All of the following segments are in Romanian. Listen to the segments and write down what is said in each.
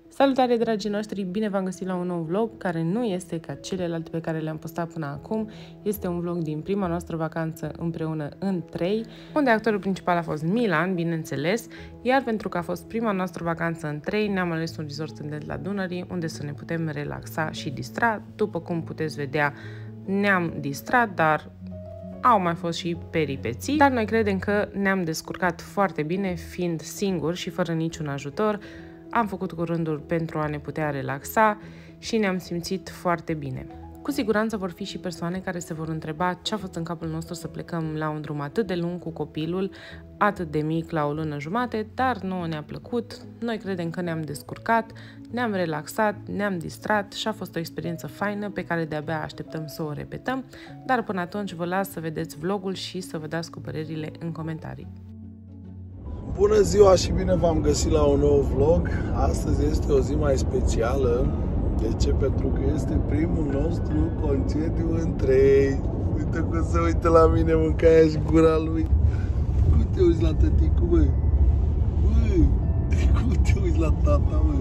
Salutare, dragii noștri! Bine v-am găsit la un nou vlog care nu este ca celelalte pe care le-am postat până acum. Este un vlog din prima noastră vacanță împreună în 3, unde actorul principal a fost Milan, bineînțeles, iar pentru că a fost prima noastră vacanță în 3, ne-am ales un resort în la Dunării, unde să ne putem relaxa și distra. După cum puteți vedea, ne-am distrat, dar au mai fost și peripeții, dar noi credem că ne-am descurcat foarte bine, fiind singuri și fără niciun ajutor. Am făcut curânduri pentru a ne putea relaxa și ne-am simțit foarte bine. Cu siguranță vor fi și persoane care se vor întreba ce a fost în capul nostru să plecăm la un drum atât de lung cu copilul, atât de mic, la o lună jumate, dar nouă ne-a plăcut. Noi credem că ne-am descurcat, ne-am relaxat, ne-am distrat și a fost o experiență faină pe care de-abia așteptăm să o repetăm, dar până atunci vă las să vedeți vlogul și să vă dați cu părerile în comentarii. Bună ziua și bine v-am găsit la un nou vlog. Astăzi este o zi mai specială. De ce? Pentru că este primul nostru concediu în 3. Uite cum se uită la mine, mâncaia și gura lui. Cum te uiți la tăticu, băi? Băi, cum te uiți la tata, băi?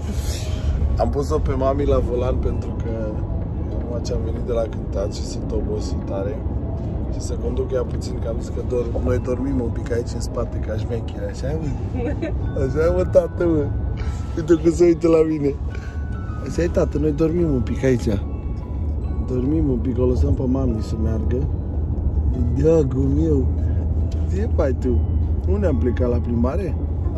Am pus-o pe mami la volan pentru că acum ce am venit de la cântat și sunt obosit tare. Și să conduc ea puțin, că am zis că noi dormim un pic aici în spate, ca șmecheri, așa, mă? Așa, mă, tată, mă. Uite cum se uită la mine. Așa e, tată, noi dormim un pic aici. Dormim un pic, o lăsăm pe mami să meargă. Dragul meu. Ce faci tu? Nu ne-am plecat la plimbare?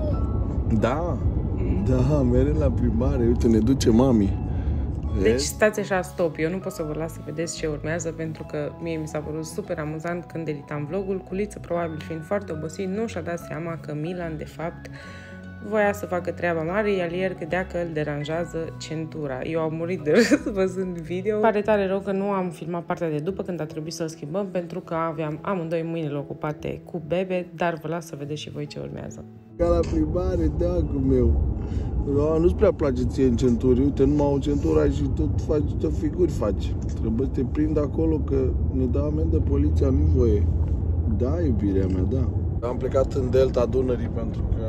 Da. Da, merem la plimbare. Uite, ne duce mami. Deci stați așa, stop, eu nu pot să vă las să vedeți ce urmează pentru că mie mi s-a părut super amuzant când editam vlogul. Culiță, probabil fiind foarte obosit, nu și-a dat seama că Milan, de fapt, voia să facă treaba mare, iar el credea că îl deranjează centura. Eu am murit de râs văzând video. Pare tare rău că nu am filmat partea de după când a trebuit să o schimbăm pentru că aveam amândoi mâinile ocupate cu bebe, dar vă las să vedeți și voi ce urmează. Ca la plimbare, dragul meu. Nu-ți prea place ție în centuri. Uite, numai o centură ai și tot figuri faci. Trebuie să te prind acolo că ne dă amendă poliția, nu voie. Da, iubirea mea, da. Am plecat în delta Dunării pentru că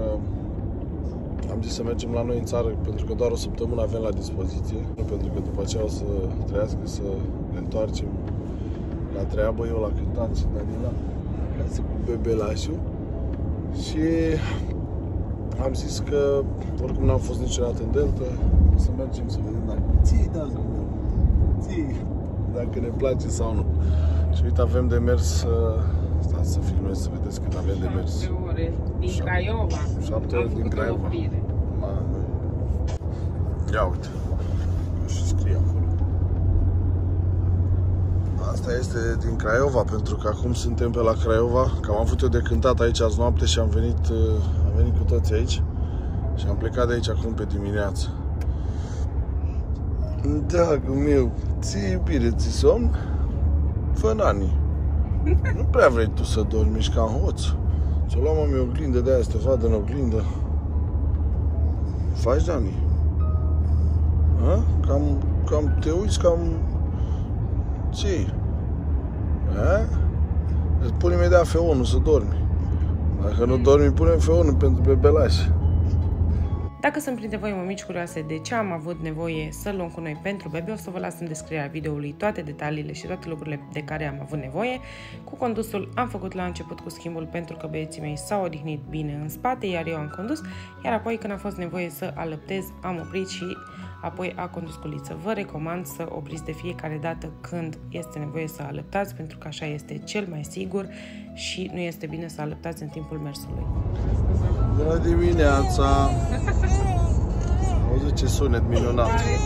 am zis să mergem la noi în țară, pentru că doar o săptămână avem la dispoziție. Pentru că după aceea o să trească să ne întoarcem la treabă, eu la cântat și Daniela acasă cu bebelașul. Și am zis că oricum n-am fost niciodată în delta, să mergem să vedem dacă ții, dragul meu, ții, dacă ne place sau nu. Și uite, avem de mers, stați să filmez să vedeți cât avem de mers. 7 ore din Craiova. 7 ore din Craiova. Ia uite, și scrie acolo. Asta este din Craiova, pentru că acum suntem pe la Craiova, că am avut eu de cântat aici azi noapte și am venit cu toți aici și am plecat de aici acum pe dimineață. Dragul meu, ții iubire, ții somn? Fă, Nani. Nu prea vrei tu să dormi, ești ca în hoț. Ți-o luam mami oglindă de aia, să te vadă în oglindă. Faci, Dani? Ha? Cam te uiți, cam... Ce? Îți pun imediat feonul să dormi. Dacă nu dormi, punem feonul pentru bebelași. Dacă sunt printre voi mămici curioase de ce am avut nevoie să luăm cu noi pentru bebe, o să vă las în descrierea videoului toate detaliile și toate lucrurile de care am avut nevoie. Cu condusul am făcut la început cu schimbul pentru că băieții mei s-au odihnit bine în spate, iar eu am condus, iar apoi când a fost nevoie să alăptez, am oprit și apoi a condus Culiță. Vă recomand să opriți de fiecare dată când este nevoie să alăptați, pentru că așa este cel mai sigur și nu este bine să alăptați în timpul mersului. Bună dimineața! Auzi ce sunet minunat!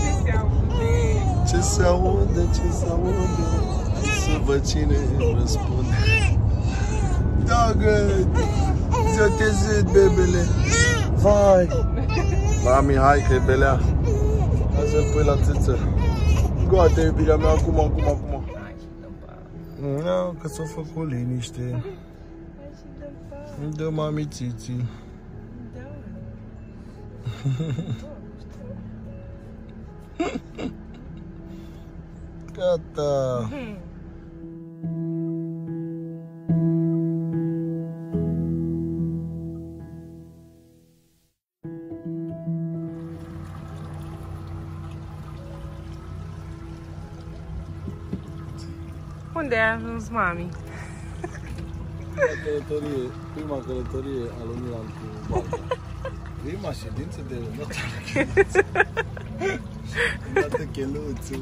Ce se aude, ce se aude? Să văd cine răspunde. Dragă! Să te zid, bebele! Vai! Mami, hai că e belea! Hai să-l pui la țâță! Goate, iubirea mea, acum! Nu, că s-a făcut liniște. Dă mami țiții. Gata. Unde ai ajuns, mami? Prima călătorie a lui Milan cu barca. Prima ședință de dată cheluțul.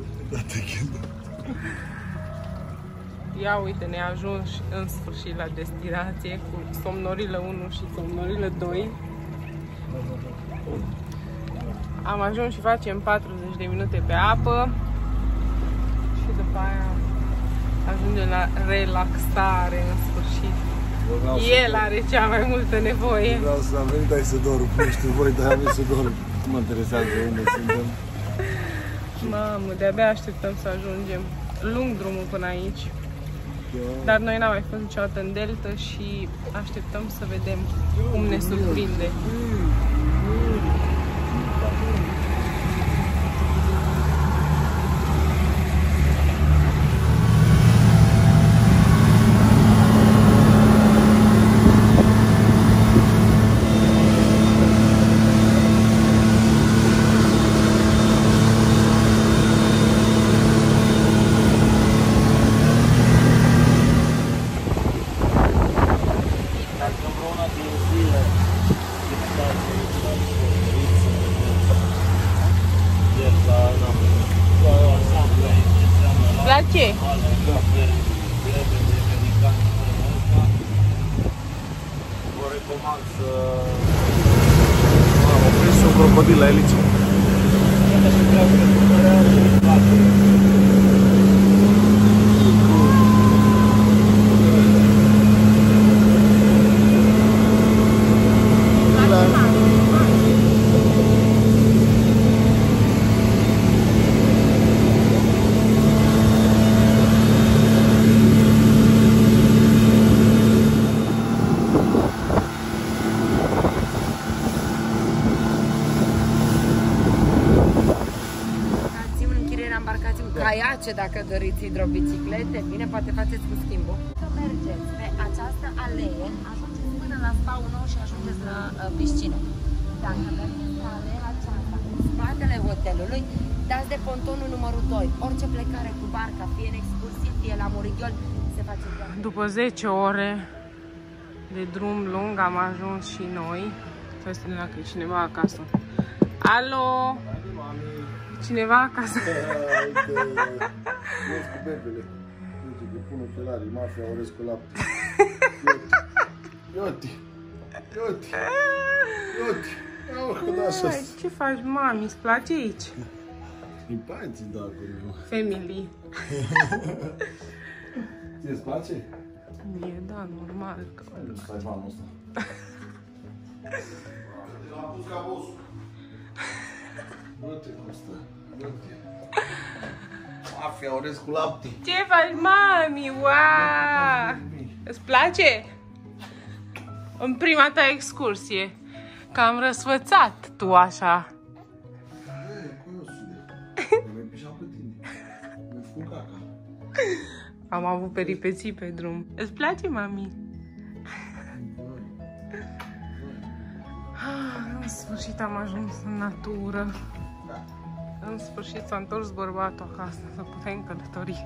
Ia uite, ne-a ajuns în sfârșit la destinație cu somnorilă 1 și somnorilă 2. Am ajuns și facem 40 de minute pe apă și după aia ajungem la relaxare în sfârșit. El are cea mai multă nevoie. Vreau să am venit aici să dorm, nu știu voi, dar am venit să dorm. Nu mă interesează unde suntem. Mamă, de-abia așteptăm să ajungem. Lung drumul până aici. Dar noi n-am mai fost niciodată în delta și așteptăm să vedem cum ne surprinde. Ce? Vă recomand să... Am oprit un crocodil la elice. Caiace, dacă doriți hidrobiciclete, bine, poate faceți cu schimbul. Să mergeți pe această alee, ajungeți până la spaul nou și ajungeți la piscină. Dacă mergeți pe aleea aceasta, în spatele hotelului, dați de pontonul numărul 2. Orice plecare cu barca, fie în excursie, fie la Murighiol, se face doar. După 10 ore de drum lung am ajuns și noi. Stai să ne dacă e cineva acasă. Alo! Cineva acasă. Ies cu bebele. Uite că pun ochelarii, mafia oresc cu lapte. Ioti. Ce faci, mami? Îți place aici? Simpații, da, acolo. Family. Ție-ți place? Mie, da, normal. Nu stai banul ăsta. L-am pus ca bossul. Uite cum stă. Uite. Mafia oresc cu lapte. Ce faci, mami? Wow! Îți place? În prima ta excursie. Că am răsfățat tu așa. Mi-ai pișat pe tine. Mi-ai făcut caca. Am avut peripeții pe drum. Îți place, mami? În sfârșit am ajuns în natură. În sfârșit s-a întors bărbatul acasă să putem călători.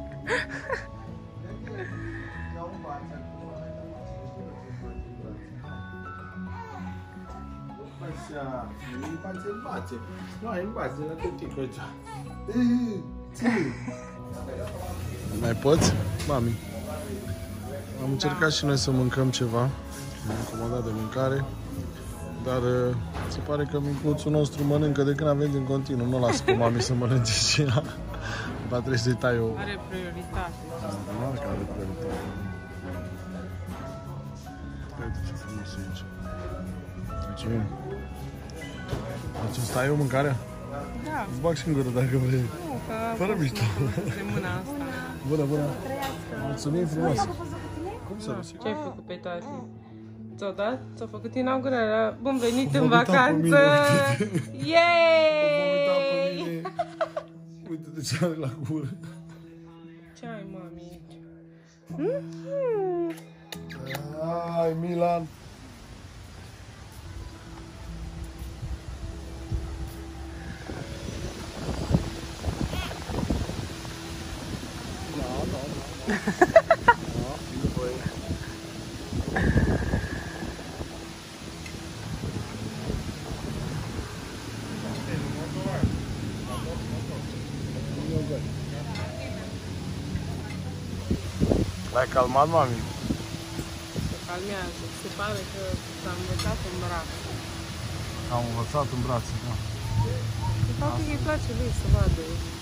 Mai poți? Mami. Am încercat și noi să mâncăm ceva. Am comandat de mâncare. Dar se pare că micuțul nostru mănâncă de când a venit în continuu. Nu lasă pe mami să mănânce și ea. Va trebui să-i tai o... Are prioritate. Normal că are prioritate. Uite ce frumos e aici. Mulțumim. Îți tai eu mâncarea? Da. Îți bag și în gură dacă vrei. Nu, că fără mișto. De mâna asta. Bună, bună. Mulțumim frumos. Cum să Ce ai făcut pe tati? Ți-au dat? Ți-au făcut inaugurarea? Bun venit în vacanță! Yeeeey! Uite de ce are la gură. Ce ai, mami, aici? Ai, Milan! L-ai calmat, mami? Se calmează. Se pare că s-a învățat în brațe. Am învățat în brațe, da. De fapt îi place lui să vadă.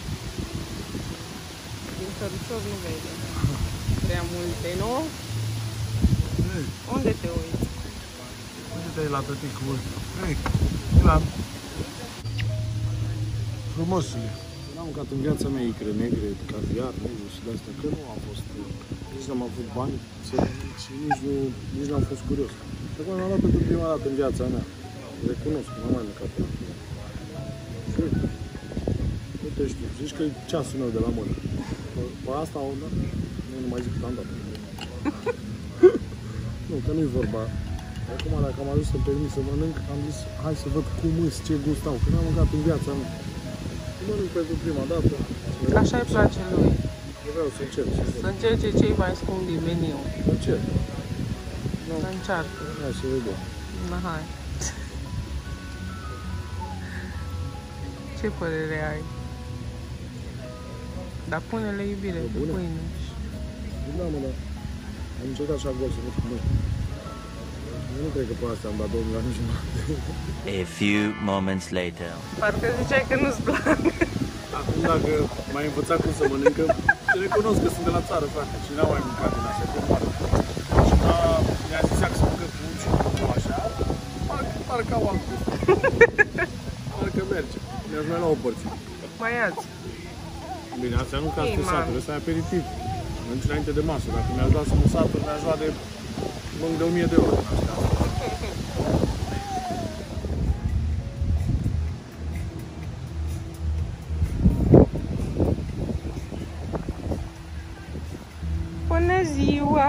Din căruțor nu vede. Prea multe, nu? Ei, Unde te uiți? unde te-ai la tăticul? Ei, Milan. Frumosule. N-am mâncat în viața mea icre negre, caviar, negru și de-astea, că nu am fost, nici n-am avut bani și nici nu am fost curios. Și acum m-am luat pentru prima dată în viața mea. Recunosc, n-am mai mâncat pe acolo. Și uite, știu, zici că e ceasul meu de la mână. Pe asta, nu mai zic cât am dat. Nu, că nu-i vorba. Acum, dacă am ajuns să-mi permit să mănânc, am zis, hai să văd cum îs, ce gust au, că n-am mâncat în viața mea. Mănânc pentru prima dată. Așa îi place lui. Vreau să încerc. Să încerce cei mai scumpi din meniu. Încerc. Să încearcă. Hai să vedem. Na, hai. Ce părere ai? Dar pune-le iubire pe pâine. Da, mă, da. Am încercat așa gol să văd cum e. Eu nu cred că pe astea am dat 2 milioane jumătate. A few moments later. Parcă ziceai că nu-ți plac. Acum, dacă m-ai învățat cum să mănâncă, te recunosc că sunt de la țară, frate, și n-am mai mâncat din astea, cum mare. Și mi-a zis că să mâncă cu și cu așa, parcă au alt gust. Parcă merge. Mi-aș mai lua o porție. Mai iați. Bine, astea nu ca satul, ăsta e aperitiv. Mănânci înainte de masă. Dacă mi-aș lua să mă satul, mi-aș lua de mânc de 1000 de euro. Bună ziua!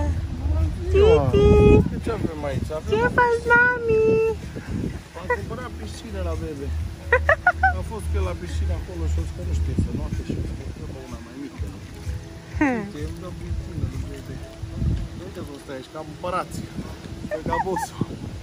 Titi! Ce avem aici? Ce faci, mami? Am cumpărat piscină la bebe. A fost că la piscină acolo și o că nu știe să noate și o că una mai mică. Uite, îmi dă piscină de bebe. Uite să stai aici, ca împărați. Ca bossul.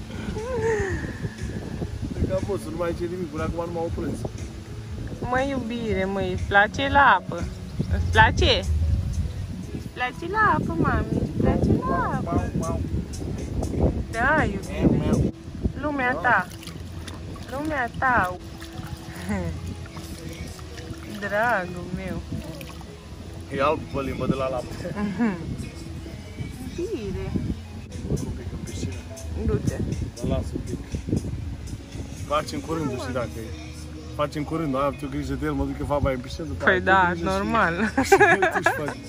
Ca bossul, nu mai ce nimic, până acum nu m-au prins. Măi, iubire, măi, îți place la apă? Îți place? Îți place la apă, mami? Îți place la apă? Da, iubire. Lumea ta. Lumea ta. Dragul meu. E alb pe limbă de la lapte. Bine. Un pic în piscină. Du-te. Mă las un pic. Facem curând, știi dacă e. Facem curând, ai avut grijă de el, mă duc că fac baie în piscină. Păi da, normal. Și eu tu și faci.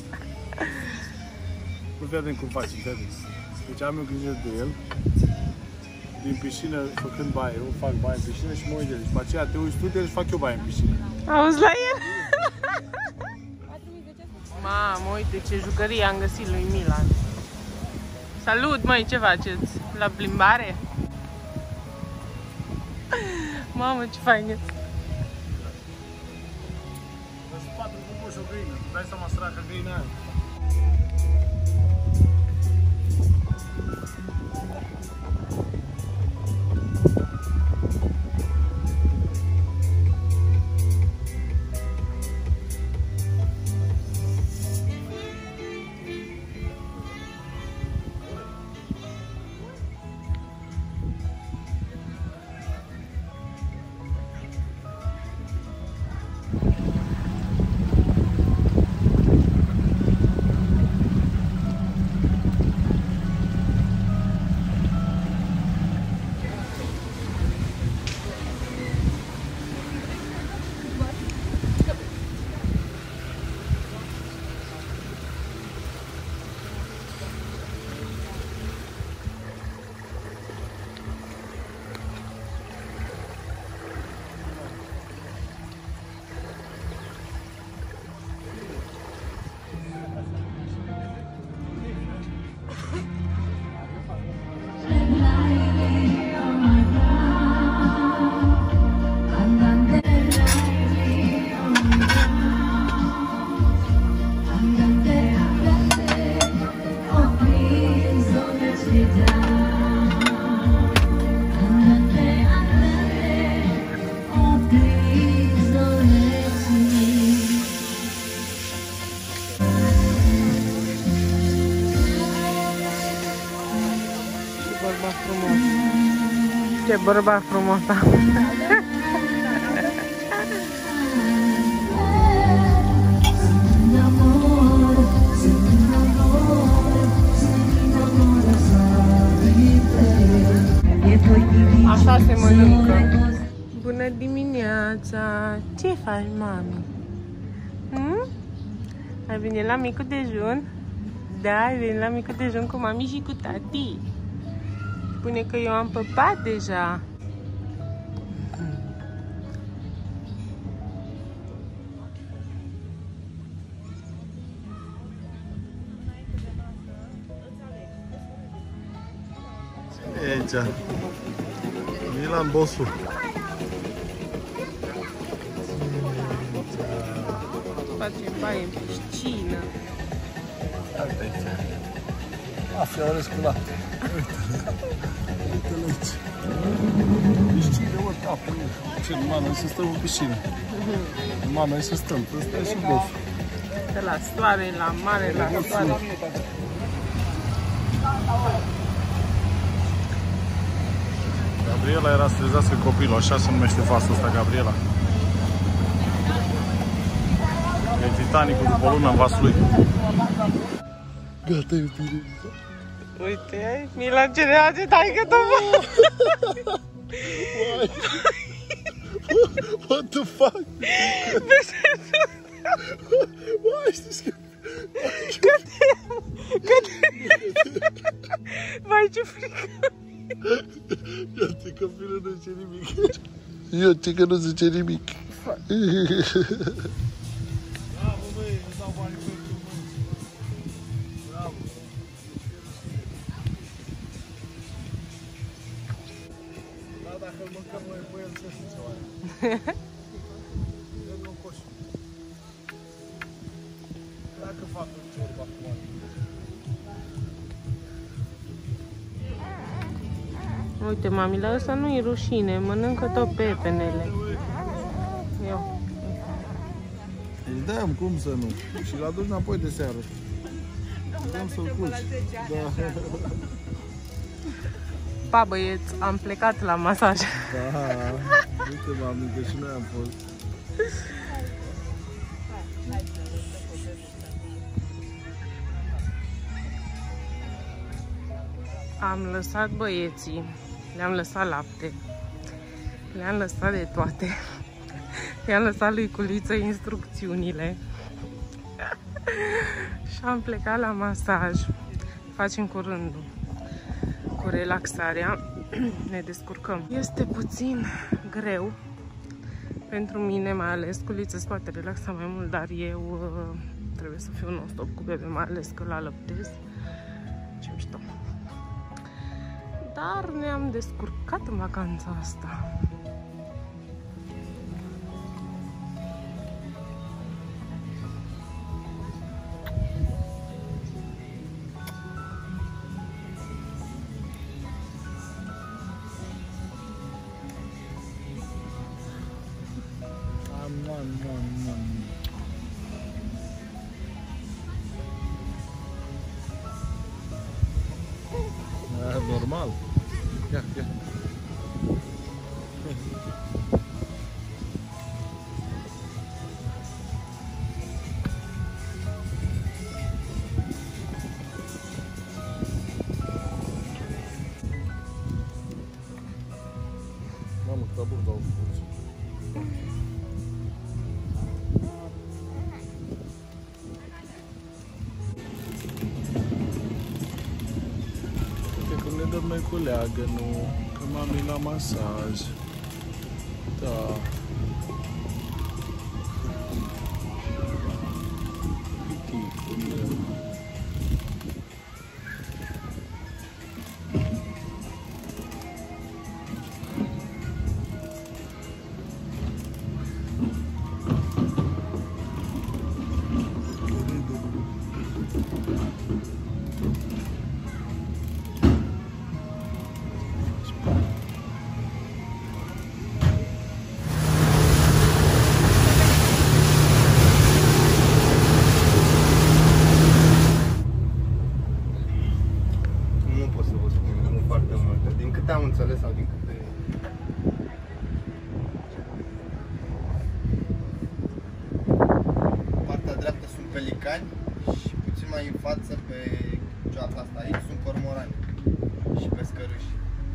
Nu vedem cum facem, vedem. Deci am eu grijă de el. Din piscină, făcând baie, eu fac baie în piscină și mă uit de el. Și după aceea te uiți tu de el și fac eu baie în piscină. Auzi la el? Mamă, uite ce jucărie am găsit lui Milan. Salut, măi, ce faceți? La plimbare? Mamă, ce fain e. Sunt 4 pupuși o găină, dai seama săracă găina aia. Ce bărbat frumos am. Așa se mănâncă. Bună dimineața! Ce faci, mami? Ai venit la micul dejun? Da, ai venit la micul dejun cu mami și cu tati. Spune că eu am păpat deja. E aici. Milan, bossul. Facem baie în piscină. Uite aici. Afia Orescu, la. Uite-l aici. Piscină, mă, capă. Ce, numai noi să stăm în piscină. Numai noi să stăm. Ăsta e și bossul. De la soare, la mare, la soare. Gabriela era să trezească copilul, așa se numește vasul ăsta, Gabriela. E Titanicul după o lună în vasul lui. Gata, iubire. Uite, Milan ce reage, taică tu, mă! What the fuck? Uai, știți că... Vai, ce frică! Iată, copilul nu zice nimic. Iată că nu zice nimic. Bravo, băi, îți dau bani pentru mâini. Bravo. Da, dacă îl mâncăm noi pe el, să știți ceva. Dă-mi un coș. Dacă fac un ciorba acum. Uite, mami, la ăsta nu e rușine, mănâncă tot pepenele. Eu. Îi dăm, cum să nu? Și l aduci înapoi de seară. Dăm să-l culci. Da. Pa, băieți, am plecat la masaj. Da, uite, mami, că și noi am fost. Am lăsat băieții, le-am lăsat lapte, le-am lăsat de toate. I-am lăsat lui Culiță instrucțiunile. Și am plecat la masaj. Facem cu rândul, cu relaxarea. Ne descurcăm. Este puțin greu pentru mine, mai ales. Culiță se poate relaxa mai mult, dar eu trebuie să fiu non-stop cu bebe, mai ales că la lăptez. Ce mișto. Dar ne-am descurcat în vacanța asta. Normal. Ia, ia. Mamă, tabur dau fuți. Dăm noi cu leagănul, că mami la masaj. Da. Piticul meu. băitrani și puțin mai în față pe cealaltă asta aici sunt cormorani și pescăruși.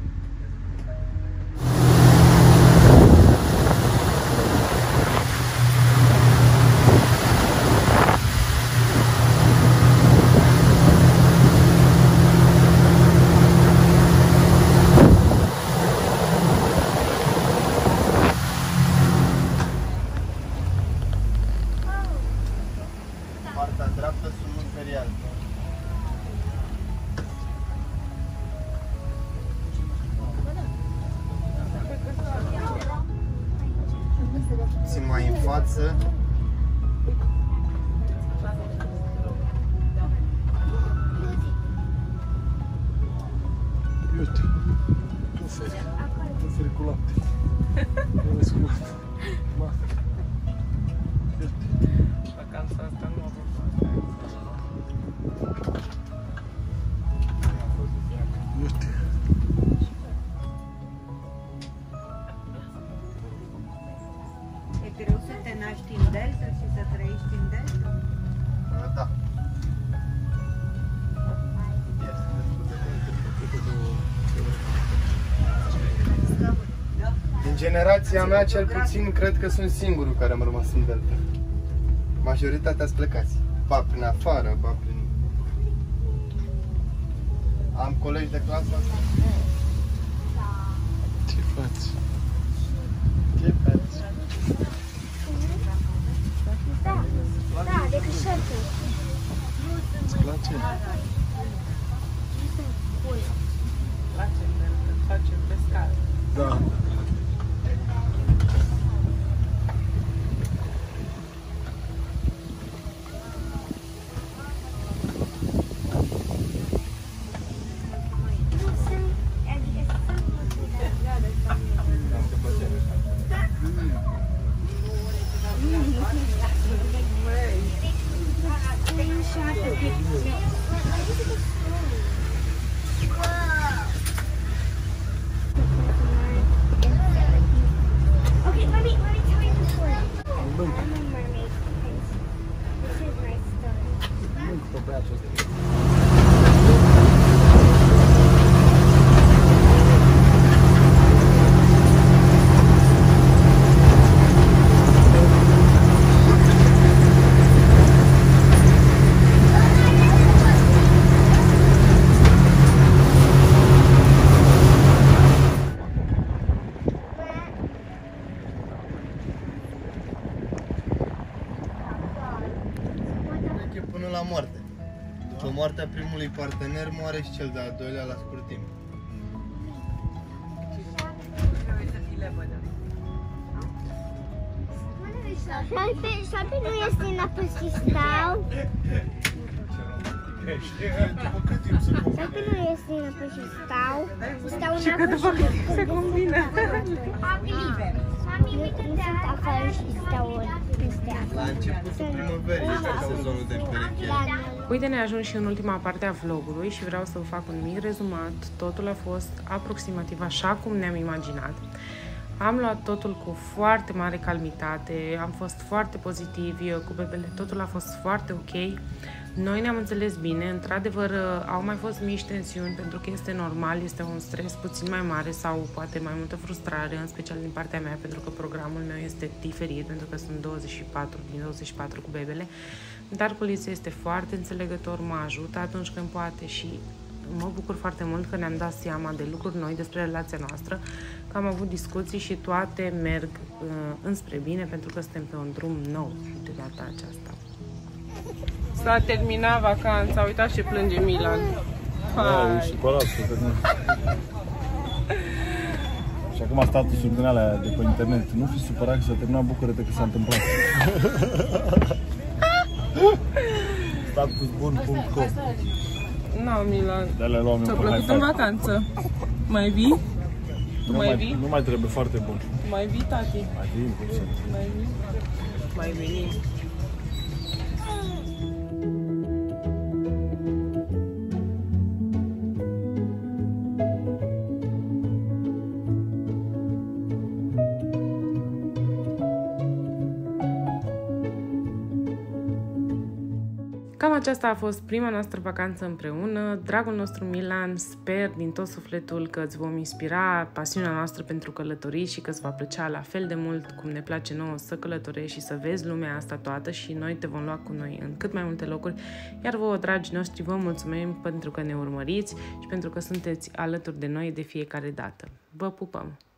Partea dreaptă sunt un ferial. Puțin mai în față. Uite, tuferi cu lapte. Vacanța asta nu a fost. Uite. E greu să te naști în Delta și să trăiești în Delta? Da. Din generația mea, cel puțin, cred că sunt singurul care am rămas în Delta. Majoritatea sunt plecați. Ba prin afară, ba prin... Am colegi de clasă asta. Ce faci? Ce faci? Da, de câșertul. Îți place? Facem pescar. Da. Okay, let me tell you the story. I'm a mermaid prince. This is my story. Veche până la moarte. După moartea primului partener, moare și cel de-al doilea la scurt timp. Șarpe nu este în apă și stau. Șarpe nu este în apă și stau. Stau în apă și se combină. nu sunt afară și stau peste apă. La începutul primăverii este sezonul de perechel. Uite, ne ajung și în ultima parte a vlogului și vreau să vă fac un mic rezumat. Totul a fost aproximativ așa cum ne-am imaginat. Am luat totul cu foarte mare calmitate, am fost foarte pozitivi cu bebele, totul a fost foarte ok. Noi ne-am înțeles bine, într-adevăr au mai fost mici tensiuni pentru că este normal, este un stres puțin mai mare sau poate mai multă frustrare, în special din partea mea, pentru că programul meu este diferit, pentru că sunt 24 din 24 cu bebele, dar Culiță este foarte înțelegător, mă ajută atunci când poate și mă bucur foarte mult că ne-am dat seama de lucruri noi despre relația noastră, că am avut discuții și toate merg înspre bine pentru că suntem pe un drum nou de data aceasta. S-a terminat vacanța, uitați ce plânge Milan. Da, e supărat pe net. Și acum statusul din alea de pe internet. Nu fi supărat că s-a terminat, bucură-te că s-a întâmplat. Statusbun.com. Nu, Milan. De-alea luam eu Ți-a pe plăcut high în five. vacanță? Mai vii? Nu mai trebuie, foarte bun. Mai vii, tati? Mai vin, cum să... Mai vii? Mai veni. Cam aceasta a fost prima noastră vacanță împreună. Dragul nostru Milan, sper din tot sufletul că îți vom inspira pasiunea noastră pentru călătorii și că îți va plăcea la fel de mult cum ne place nouă să călătorești și să vezi lumea asta toată și noi te vom lua cu noi în cât mai multe locuri. Iar vouă, dragi noștri, vă mulțumim pentru că ne urmăriți și pentru că sunteți alături de noi de fiecare dată. Vă pupăm!